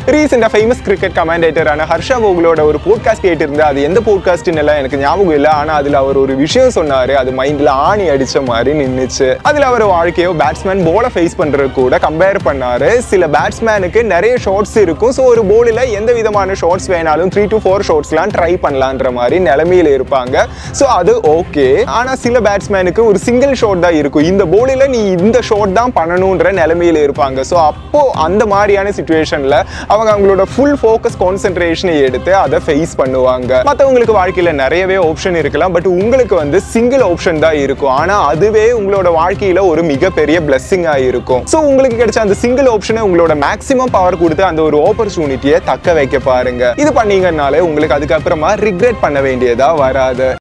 ரீசெண்டா famous cricket கமெண்டேட்டரான ஹர்ஷா போகலோட ஒரு பாட்காஸ்ட் கேட்டிருந்தா அது எந்த பாட்காஸ்ட்னு எல்லாம் எனக்கு ஞாபகம் இல்லை. ஆனா அதுல அவர் ஒரு விஷயம் சொன்னாரு, அது மைண்ட்ல ஆணி அடிச்ச மாதிரி நின்னுச்சு. அதுல அவர் வாழ்க்கையோ பேட்ஸ்மேன் போல ஃபேஸ் பண்றது கூட கம்பேர் பண்ணாரு. சில பேட்ஸ்மேனுக்கு நிறைய ஷாட்ஸ் இருக்கும். ஸோ ஒரு போலில் எந்த விதமான ஷாட்ஸ் வேணாலும் 3 to 4 ஷாட்ஸ்லாம் ட்ரை பண்ணலான்ற மாதிரி நிலைமையில இருப்பாங்க. ஸோ அது ஓகே. ஆனா சில பேட்ஸ்மேனுக்கு ஒரு சிங்கிள் ஷாட் தான் இருக்கும். இந்த போலில் நீ இந்த ஷாட் தான் பண்ணணும்ன்ற நிலைமையில இருப்பாங்க. ஸோ அப்போ அந்த மாதிரியான சிச்சுவேஷன்ல அவங்க அவங்களோட ஃபுல் ஃபோக்கஸ் கான்சென்ட்ரேஷனை எடுத்து அதை ஃபேஸ் பண்ணுவாங்க. மற்றவங்களுக்கு வாழ்க்கையில நிறையவே ஆப்ஷன் இருக்கலாம். பட் உங்களுக்கு வந்து சிங்கிள் ஆப்ஷன் தான் இருக்கும். ஆனா அதுவே உங்களோட வாழ்க்கையில ஒரு மிகப்பெரிய பிளெஸிங்கா இருக்கும். ஸோ உங்களுக்கு கிடைச்ச அந்த சிங்கிள் ஆப்ஷனை உங்களோட மேக்ஸிமம் பவர் கொடுத்து அந்த ஒரு ஆப்பர்ச்சுனிட்டியை தக்க வைக்க பாருங்க. இது பண்ணீங்கன்னாலே உங்களுக்கு அதுக்கப்புறமா ரிக்ரெட் பண்ண வேண்டியதா வராது.